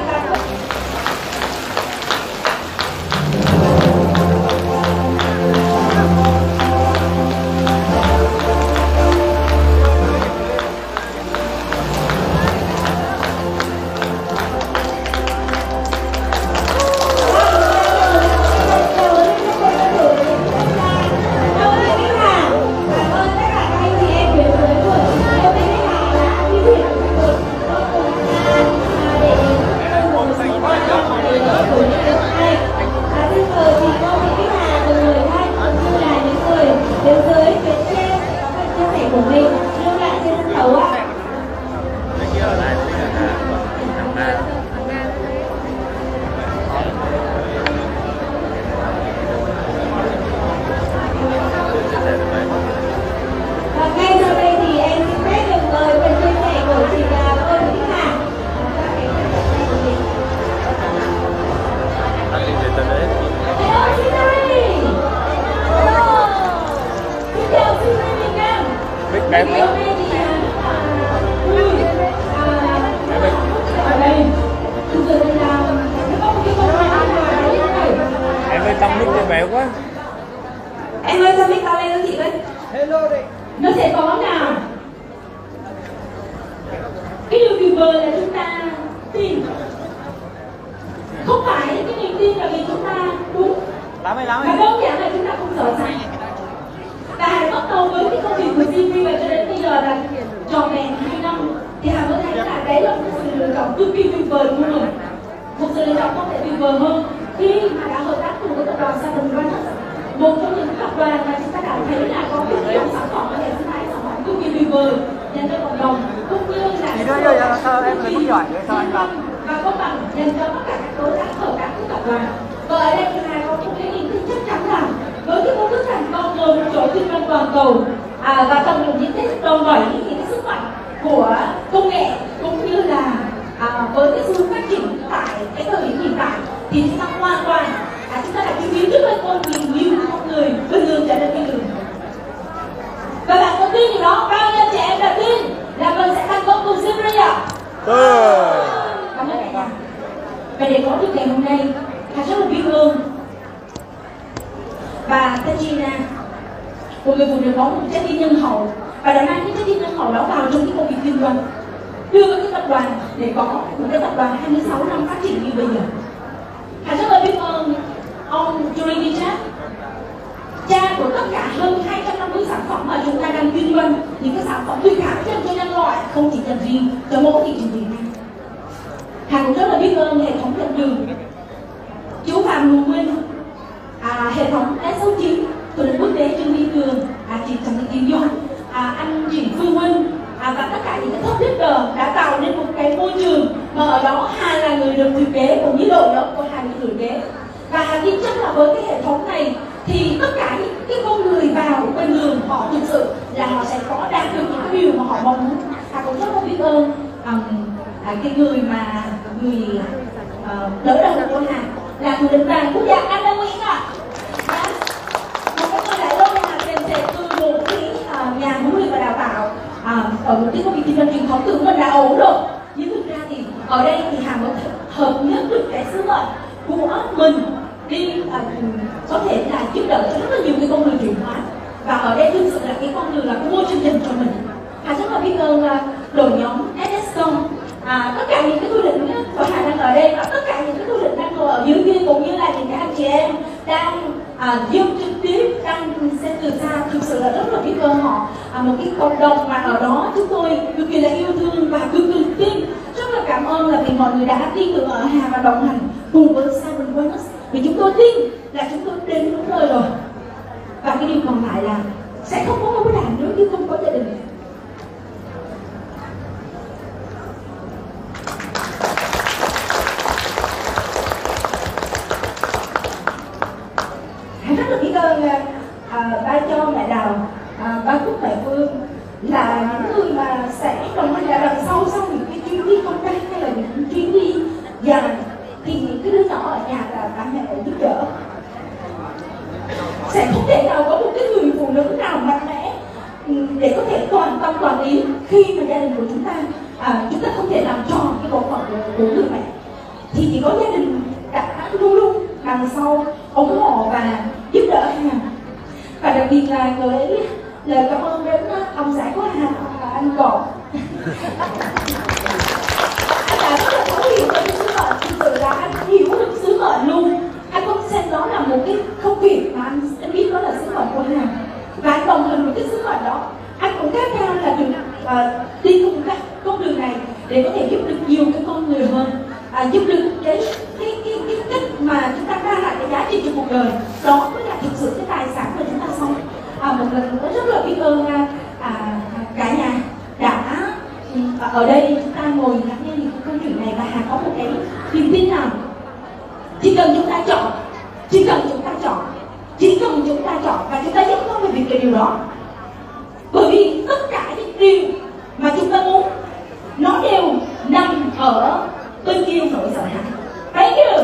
Em ơi, tâm mic cho béo quá. Em ơi, tâm mic to lên cho chị với. Hello đi. Nó sẽ có nào cái điều tuyệt vời là chúng ta tin, không phải cái niềm tin là vì chúng ta đúng, mà đơn giản là chúng ta không giỏi sai. Và Hà bắt đầu với cái công việc của CV và cho đến bây giờ là tròn vẹn 2 năm, thì Hà mới thấy là đấy là một sự lựa chọn cực kỳ tuyệt vời của mình, một sự lựa chọn không thể tuyệt vời hơn khi mà đã hợp tác cùng với tập đoàn Saturn Ventures, một trong những tập đoàn mà chúng ta cảm thấy là có cực kỳ sản phẩm và hệ sinh thái sản phẩm cực kỳ tuyệt vời dành cho cộng đồng, cũng như là và công bằng dành cho tất cả các đối tác hợp tác của tập đoàn. Và ở đây thì Hà có một cái nhìn thức chắc chắn rằng với cái công thức thành công rồi một chỗ kinh doanh toàn cầu và cộng đồng những cái đòn bẩy những cái sức mạnh của công nghệ cũng như là với cái xu hướng phát triển tại cái thời điểm hiện tại thì chúng ta hoàn toàn chúng ta đã chứng kiến rất là con nhiều con người bình thường trở nên phi thường. Và bạn có tin điều đó, bao nhiêu trẻ em đã tin là mình sẽ thành công cùng Siri ạ? Cảm ơn cả nhà. Và để có được ngày hôm nay, Hà rất là biết ơn và Tachina, một người phụ nữ có một trái tim nhân hậu và đã mang cái trái tim nhân hậu đó vào trong cái công việc kinh doanh, đưa vào cái tập đoàn để có một cái tập đoàn 26 năm phát triển như bây giờ. Hà rất là biết ơn ông Julie kinh doanh những cái sản phẩm tươi thẳng dành cho nhân loại, không chỉ dành riêng cho mỗi thị trường Việt Nam. Hà cũng rất là biết ơn hệ thống nhận đường, chú Phạm Hùng Minh, hệ thống S69, Thủ lĩnh quốc tế Trương Mỹ Cường, chị Trần Thị Kim Dung, anh chị Phương Huynh, và tất cả những cái top leader đã tạo nên một cái môi trường mà ở đó Hà là người được thừa kế, cũng như đội nhóm của Hà được thừa kế. Và Hà tin chắc là với cái hệ thống này thì tất cả những cái con người vào bên đường họ thực sự là họ sẽ có đạt được những cái điều mà họ mong muốn. Hà cũng rất là biết ơn cái người mà đỡ đầu của Hà là thủ lĩnh đoàn quốc gia anh Đăng Nguyễn ạ. Một cái người đã lâu Hà xem từ một cái nhà huấn luyện và đào tạo ở một cái công ty kinh doanh truyền thống tưởng mình đã ổn rồi, nhưng thực ra thì ở đây thì Hà mới hợp nhất được cái sứ mệnh của mình đi có thể là giúp đỡ cho rất là nhiều cái con người chuyển hóa, và ở đây thực sự là cái con người là cái môi trường dành cho mình. Hà rất là biết ơn đội nhóm SSCom, tất cả những cái thủ lĩnh của Hà đang ở đây và tất cả những cái thủ lĩnh đang ngồi ở dưới kia, cũng như là những cái anh chị em đang giúp trực tiếp, đang xem từ xa, thực sự là rất là biết ơn họ. Một cái cộng đồng mà ở đó chúng tôi cực kỳ là yêu thương và cực kỳ tin. Rất là cảm ơn là vì mọi người đã tin tưởng ở Hà và đồng hành cùng với Simon Wellness, vì chúng tôi tin là chúng tôi đến đúng nơi rồi. Và cái điều còn lại là sẽ không có cái đàn nữa chứ không có gia đình. Rất là biết ơn ba Cho, mẹ Đào, ba Cúc, mẹ Phương là những người mà sẽ đồng hành đằng sau những cái chuyến đi công tác hay là những chuyến đi dài, thì những cái đứa nhỏ ở nhà là ba mẹ giúp đỡ. Sẽ không thể nào có một cái người phụ nữ nào mạnh mẽ để có thể toàn tâm toàn ý khi mà gia đình của chúng ta không thể làm tròn cái bổn phận của người mẹ, thì chỉ có gia đình đã luôn luôn đằng sau ủng hộ và giúp đỡ Hà. Và đặc biệt là gửi lời cảm ơn đến ông xã của Hà, anh Cọp. Anh đã rất là thấu hiểu về sứ mệnh, thực sự là anh hiểu được sứ mệnh luôn. Anh không xem đó là một cái công việc mà anh biết đó là sứ mệnh của Hà, và anh đồng hành với cái sứ mệnh đó. Anh cũng khát khao là được đi cùng các con đường này để có thể giúp được nhiều cái con người hơn, giúp được cái cách mà chúng ta mang lại cái giá trị cho cuộc đời. Đó mới là thực sự cái tài sản mà chúng ta sống. Một lần nữa rất là biết ơn cả nhà đã ở đây chúng ta ngồi lắng nghe những câu chuyện này, và Hà có một cái niềm tin rằng chỉ cần chúng ta chọn, chỉ cần chúng ta chọn và chúng ta dám nói về việc cái điều đó, bởi vì tất cả những điều mà chúng ta muốn nó đều nằm ở bên kia nỗi sợ hãi. Thấy chưa?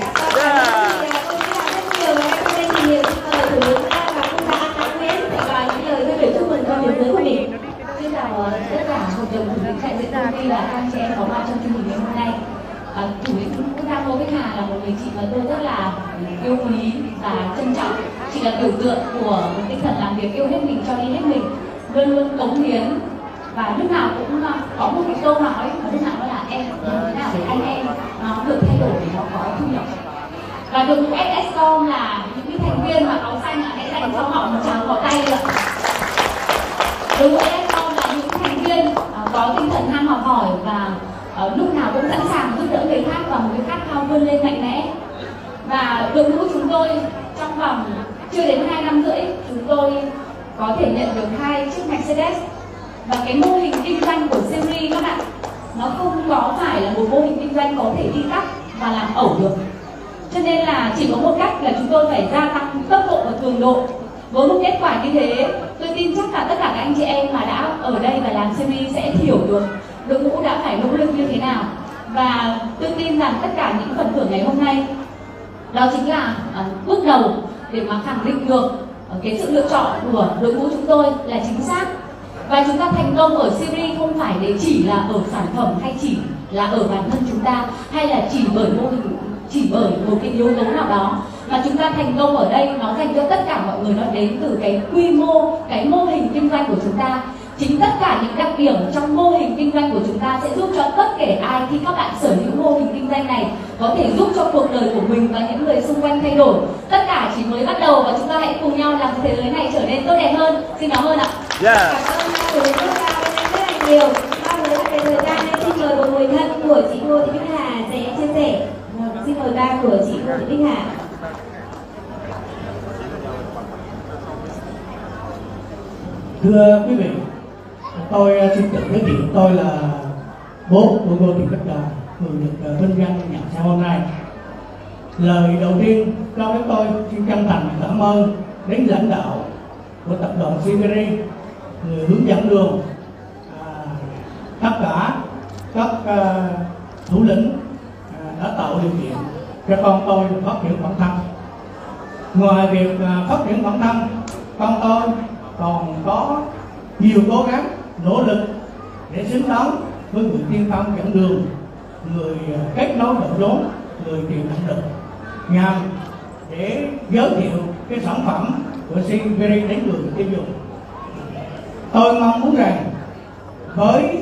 Xin chào tất cả hội đồng thủ lĩnh đại diện công ty và các chị em có mặt trong chương trình ngày hôm nay. Thủ lĩnh Quốc gia Ngô Bích Hà là một người chị mà tôi rất là yêu quý và trân trọng. Chị là biểu tượng của một tinh thần làm việc yêu hết mình cho đi hết mình, luôn luôn cống hiến, và lúc nào cũng có một cái câu nói mà lúc nào đó là em làm thế nào để anh em nó được thay đổi để nó có thu nhập. Và đội ngũ SSCom là những cái thành viên mà áo xanh hãy dành cho họ một tràng pháo tay được. Đội ngũ SSCom là những thành viên có tinh thần ham học hỏi và lúc nào cũng sẵn sàng giúp đỡ người khác và một cái khát khao vươn lên mạnh mẽ. Và đội ngũ chúng tôi trong vòng chưa đến 2 năm rưỡi, chúng tôi có thể nhận được 2 chiếc Mercedes. Và cái mô hình kinh doanh của Siri các bạn, nó không có phải là một mô hình kinh doanh có thể đi tắt và làm ẩu được. Cho nên là chỉ có một cách là chúng tôi phải gia tăng tốc độ và cường độ. Với một kết quả như thế, tôi tin chắc là tất cả các anh chị em mà đã ở đây và làm Siri sẽ hiểu được đội ngũ đã phải nỗ lực như thế nào. Và tôi tin rằng tất cả những phần thưởng ngày hôm nay đó chính là bước đầu để mà khẳng định được cái sự lựa chọn của đội ngũ chúng tôi là chính xác. Và chúng ta thành công ở Siri không phải để chỉ là ở sản phẩm, hay chỉ là ở bản thân chúng ta, hay là chỉ bởi mô hình, chỉ bởi một cái yếu tố nào đó, mà chúng ta thành công ở đây nó dành cho tất cả mọi người, nó đến từ cái quy mô, cái mô hình kinh doanh của chúng ta. Chính tất cả những đặc điểm trong mô hình kinh doanh của chúng ta sẽ giúp cho tất cả ai khi các bạn sở hữu mô hình kinh doanh này có thể giúp cho cuộc đời của mình và những người xung quanh thay đổi. Tất cả chỉ mới bắt đầu và chúng ta hãy hãy cùng nhau làm thế giới này trở nên tốt đẹp hơn. Xin cảm ơn ạ. Cảm ơn thủ lĩnh quốc gia rất là nhiều. Bao giờ cái thời gian nên xin mời một người thân của chị Ngô Thị Bích Hà sẽ chia sẻ. Xin mời ba của chị Ngô Thị Bích Hà. Thưa quý vị, tôi xin tự giới thiệu tôi là bố của Ngô Thị Bích Hà, người được vinh danh nhận sao hôm nay. Lời đầu tiên cho phép tôi xin chân thành cảm ơn đến lãnh đạo của tập đoàn Siberi, người hướng dẫn đường, tất cả các thủ lĩnh đã tạo điều kiện cho con tôi được phát triển bản thân. Ngoài việc phát triển bản thân, con tôi còn có nhiều cố gắng nỗ lực để xứng đáng với người tiên phong dẫn đường, người kết nối đội vốn, người truyền động lực, nhằm để giới thiệu cái sản phẩm của Siberi đến người tiêu dùng. Tôi mong muốn rằng với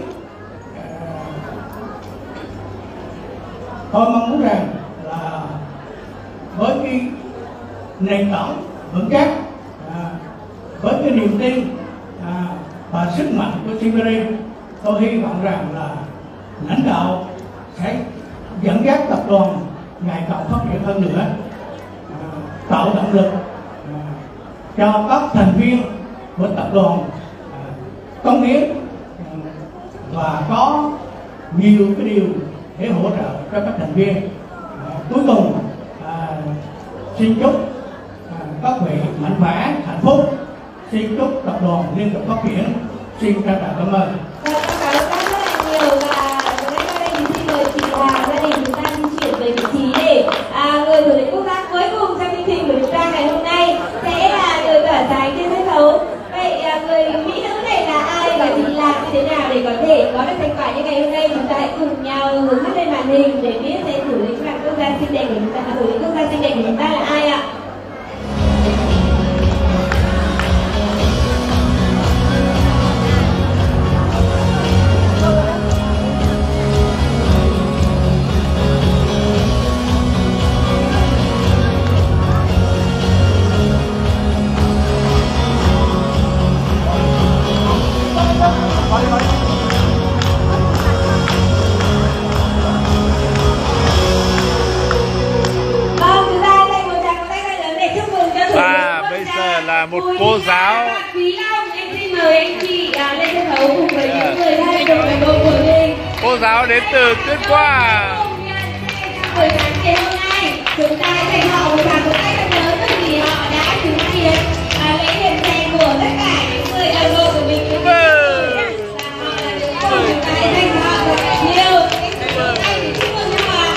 là với cái nền tảng vững chắc, với cái niềm tin và sức mạnh của Siberi, tôi hy vọng rằng là lãnh đạo sẽ dẫn dắt tập đoàn ngày càng phát triển hơn nữa, tạo động lực cho các thành viên của tập đoàn cống hiến và có nhiều cái điều để hỗ trợ cho các thành viên. Cuối cùng xin chúc các vị mạnh khỏe, hạnh phúc. Xin chúc tập đoàn liên tục phát triển. Xin trân trọng cảm ơn. Cảm ơn rất là nhiều và ngay đây thì xin mời chị Hà, gia đình chúng ta di chuyển về vị trí để người thủ lĩnh quốc gia cuối cùng trong chương trình của chúng ta ngày hôm nay sẽ là người tỏa sáng trên sân khấu. Vậy người mỹ nữ này là ai và chị làm như thế nào để có thể có được thành quả như ngày hôm nay? Chúng ta hãy cùng nhau hướng mắt lên màn hình để biết xem thủ lĩnh quốc gia xinh đẹp của chúng ta, thủ lĩnh quốc gia xinh đẹp của chúng ta là ai ạ? Một cô giáo. Quý Long, em xin mời anh chị lên sân khấu cùng với những người thân đồng bài bộ của mình. Cô giáo đến từ Tuyên Quang. Buổi sáng ngày hôm nay, chúng ta dành họ một tràng vỗ tay thật lớn vì họ đã chứng kiến lễ điểm rèn của tất cả những người đồng đội của mình. Chúng ta hãy dành họ thật nhiều cái sự vỗ tay để chúc mừng cho họ.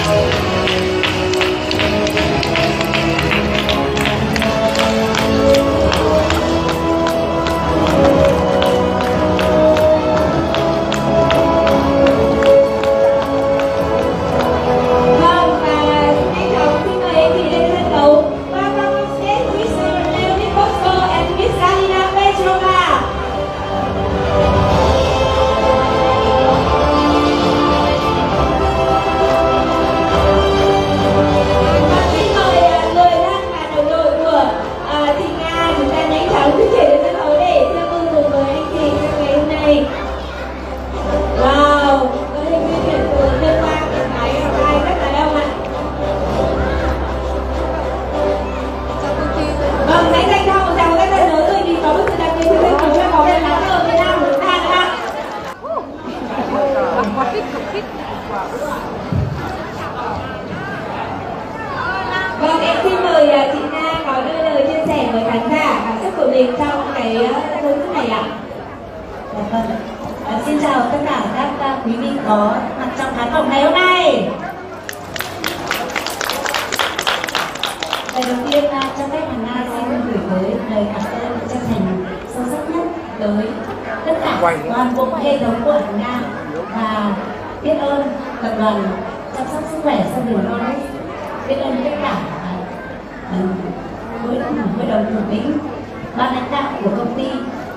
Vâng, em xin mời chị Na có đôi lời chia sẻ với khán giả cảm xúc của mình trong cái buổi phút này ạ. Xin chào tất cả các quý vị có mặt trong khán phòng ngày hôm nay. Lời đầu tiên cho phép Hằng Na xin gửi tới lời cảm ơn chân thành sâu sắc nhất tới tất cả toàn bộ hệ thống của Hằng Na và biết ơn tập đoàn chăm sóc sức khỏe Sơn Đường Loris, biết ơn tất cả hội đồng thủ lĩnh, ban lãnh đạo của công ty.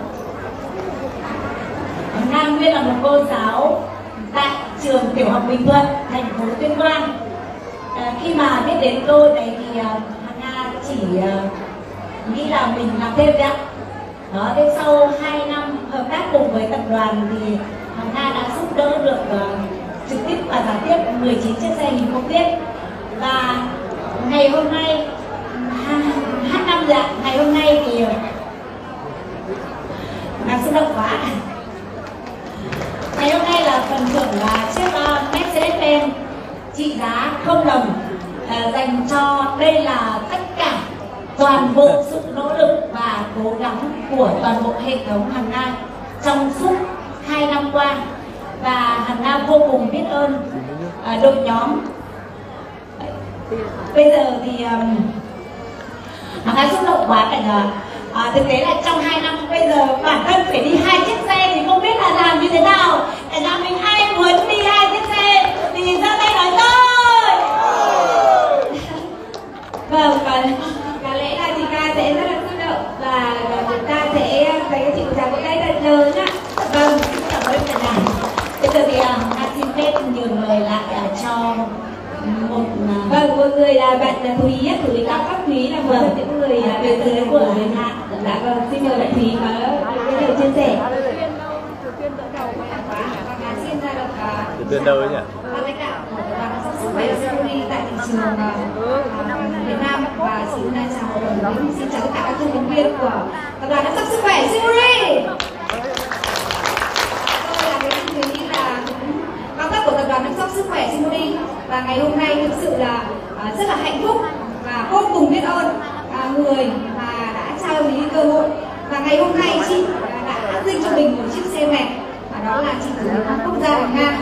Hằng Na nguyên là một cô giáo tại trường tiểu học Bình Thuận, thành phố Tuyên Quang. Khi mà biết đến tôi này thì Hằng Na chỉ nghĩ là mình làm thêm đấy ạ. Đó, thế sau 2 năm hợp tác cùng với tập đoàn thì Hằng Nga đã giúp đỡ được trực tiếp và gián tiếp 19 chiếc xe hình không tiết. Và ngày hôm nay H5 dạ, ngày hôm nay thì xúc động quá. Ngày hôm nay là phần thưởng là chiếc Mercedes-Benz trị giá 0 đồng dành cho, đây là tất cả toàn bộ sự nỗ lực và cố gắng của toàn bộ hệ thống Hằng Nga trong suốt 2 năm qua, và Hằng Nga vô cùng biết ơn đội nhóm. Bây giờ thì Hằng Nga xúc động quá cả nhà. Thực tế là trong 2 năm bây giờ bản thân phải đi 2 chiếc xe thì không biết là làm như thế nào. Cả nhà mình ai muốn đi 2 chiếc xe thì ra tay nói tôi. Vâng, có lẽ là chị Ca sẽ rất là xúc động và chúng ta sẽ dành cho chị một tràng vỗ tay thật lớn nhá. Vâng, cảm ơn cả nhà. Bây giờ thì Nga xin phép nhường lời lại cho một người là bạn Thúy, thủ lĩnh cao cấp Thúy là một trong những người đến từ của Việt Nam. Dạ vâng, xin mời bạn Thúy có cái lời chia sẻ. Xin ra được từ đâu ấy nhỉ? Ban lãnh đạo của đoàn chăm sóc sức khỏe Singapore tại thị trường Việt Nam và xin chào xin chào tất cả các tư vấn viên của tập đoàn chăm sóc sức khỏe Singapore. Tôi là cái Thúy là cao cấp của tập đoàn chăm sóc sức khỏe Singapore, và ngày hôm nay thực sự là rất là hạnh phúc và vô cùng biết ơn người mà đã trao cho mình cơ hội. Và ngày hôm nay chị đã dinh cho mình một chiếc xe mẹ, và đó là chị thủ lĩnh quốc gia Hằng Nga,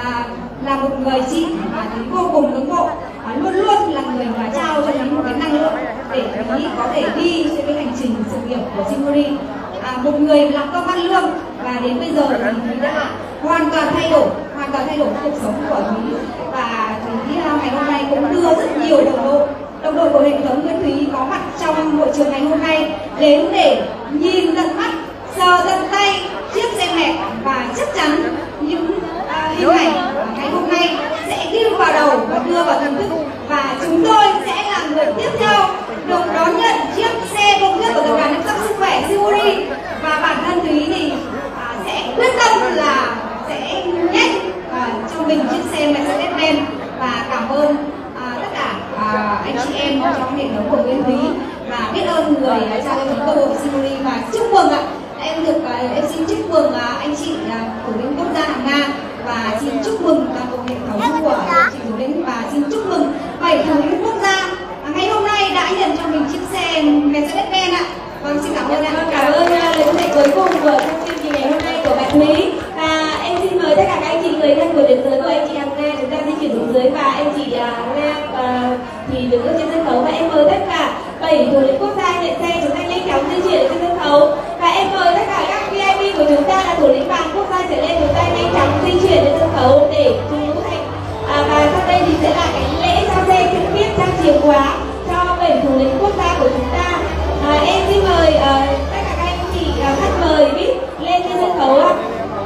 là một người chị mà vô cùng ngưỡng mộ, luôn luôn là người mà trao cho mình một cái năng lượng để mình có thể đi trên cái hành trình sự nghiệp của Singapore. Một người làm công ăn lương, và đến bây giờ thì mình đã hoàn toàn thay đổi cuộc sống của Thúy, và Thúy ngày hôm nay cũng đưa rất nhiều đồng đội của hệ thống Nguyễn Thúy có mặt trong hội trường ngày hôm nay đến để nhìn tận mắt, sờ tận tay chiếc xe mẹ, và chắc chắn những hình ảnh ngày hôm nay sẽ ghi vào đầu và đưa vào tiềm thức, và chúng tôi sẽ là người tiếp theo được đón nhận chiếc xe công thức của tập đoàn chăm sóc sức khỏe Singapore. Và bản thân Thúy thì sẽ quyết tâm là sẽ nhét cho mình chiếc xe Mercedes-Benz, và cảm ơn tất cả anh chị em trong hệ thống của Nguyễn Thúy, và biết ơn người trao cho mình cơ hội Singapore. Và chúc mừng ạ, em xin chúc mừng anh chị thủ lĩnh quốc gia Hằng Nga, và xin chúc mừng toàn bộ hệ thống của chị thủ lĩnh, và xin chúc mừng 7 thủ lĩnh quốc gia ngày hôm nay đã nhận cho mình chiếc xe Mercedes-Benz ạ. Vâng, xin cảm ơn ạ. Cảm ơn lời giới thiệu cuối cùng của chương trình ngày hôm nay của bạn Thúy. Và em xin mời tất cả các anh chị người thân của điểm dưới của anh chị Hằng Nga, chúng ta di chuyển xuống dưới, và anh chị Nga thì đứng ở trên sân khấu, và em mời tất cả 7 thủ lĩnh quốc gia nhận xe chúng ta nhanh chóng di chuyển trên sân khấu, và em mời tất cả các VIP của chúng ta là thủ lĩnh vàng quốc gia trở lên, chúng ta nhanh chóng di chuyển trên sân khấu để chúng thành và sau đây thì sẽ là cái lễ trao xe trực tiếp trao chìa khóa cho 7 thủ lĩnh quốc gia của chúng ta. Em xin mời tất cả các anh chị khách mời VIP lên trên sân khấu ạ.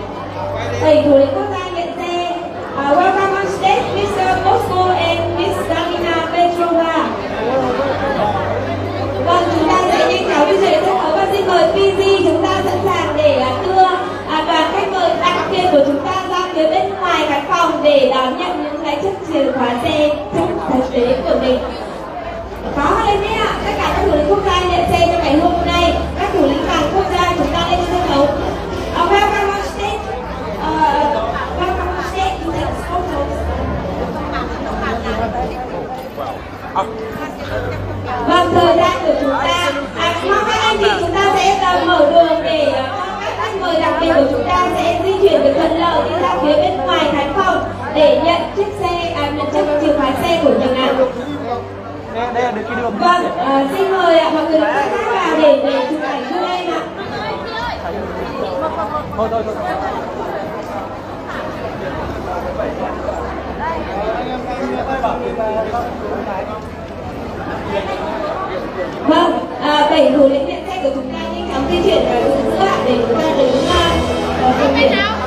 7 thủ lĩnh quốc gia nhận xe. Welcome on stage, Mr. Bosco and Miss Dalina Petrova. Vâng, chúng ta sẽ nhanh chóng đi về sân khấu, và xin mời PG chúng ta sẵn sàng để đưa đoàn khách mời đặc biệt của chúng ta ra phía bên ngoài khán phòng để đón nhận những cái chiếc chìa khóa xe trong thực tế của mình. Có lên đấy ạ, tất cả các thủ lĩnh quốc gia nhận xe cho ngày hôm nay, các thủ lĩnh vàng quốc gia chúng ta lên trên sân khấu. Welcome on stage. Welcome on stage to take photos. Vâng, thời gian của chúng ta, mong các anh chị chúng ta sẽ mở đường để các khách mời đặc biệt của chúng ta sẽ di chuyển được thuận lợi đi ra phía bên ngoài khán phòng để nhận chiếc xe, nhận chiếc chìa khóa xe của mình ạ. Đây là cái đường. Vâng, xin mời ạ mọi người chúng ta vào để chụp ảnh đưa lên ạ. Thôi. Vâng, 7 thủ lĩnh nhận xe của chúng ta nhanh chóng di chuyển vào giữa để chúng ta đứng